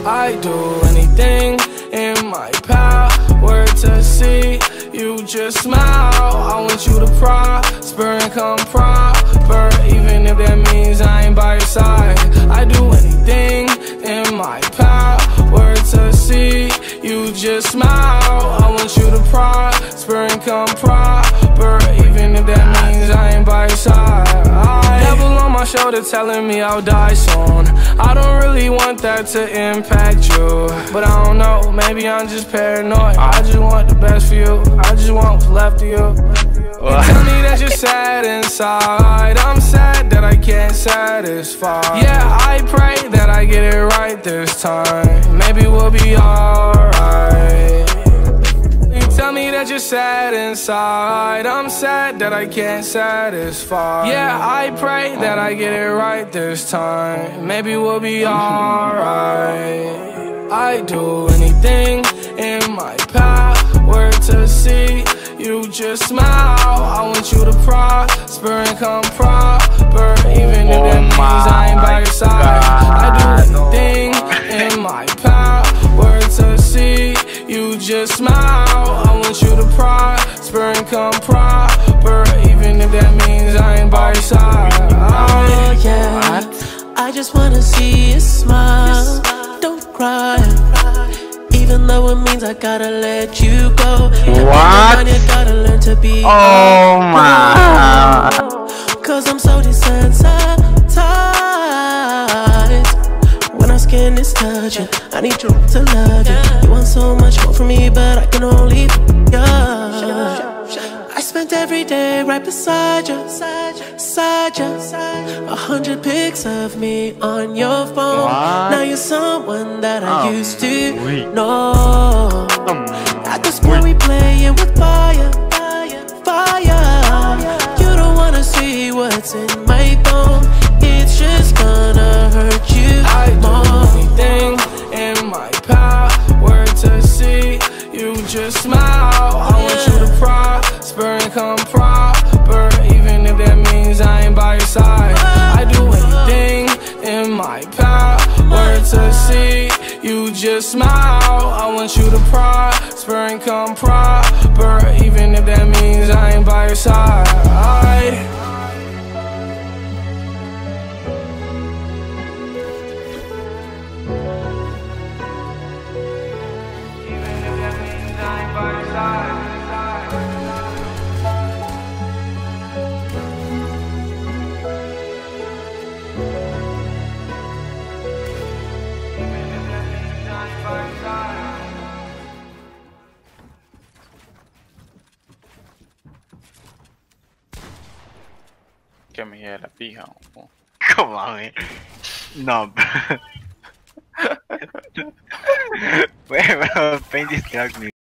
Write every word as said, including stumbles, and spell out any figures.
I do anything in my power to see you just smile. I want you to prosper and come proper, even if that means I ain't by your side. I do anything in my power to see you just smile. I want you to prosper and come proper, even if that means I ain't by your side. I, devil on my shoulder telling me I'll die soon. I don't really want that to impact you, but I don't know, maybe I'm just paranoid. I just want the best for you, I just want what's left of you. You tell me that you're sad inside, I'm sad that I can't satisfy. Yeah, I pray that I get it right this time, maybe we'll be alright. You tell me that you're sad inside, I'm sad that I can't satisfy. Yeah, I pray that I get it right this time, maybe we'll be alright. I do anything in my power to see you just smile. I want you to prosper and come proper, even if that means I ain't by your side. I do anything in my power to see you just smile. I want you to prosper and come proper, even if that means I ain't by your side. Oh yeah, I just wanna see you smile. Don't cry, even though it means I gotta let you go. What? You gotta learn to be. Oh my. Cause I'm so desensitized. When our skin is touching, I need you to love you. You want so much more from me, but I can only you. I spent every day right beside you, beside you. A hundred pics of me on your phone. What? Now you're someone that I Oh, used to wait. know. Um, At the school we playing with fire, fire. You don't wanna see what's in my phone. It's just gonna hurt you more. I do anything in my power to see you just smile. I want you to prosper and come proper, even if that means I ain't by your side. I do anything in my power to see you just smile. I want you to prosper and come proper, even if that means I ain't by your side. Even if that means I ain't by your side. que me quede la pija. ¿Cómo, güey? No. Bueno, Paint Distract me.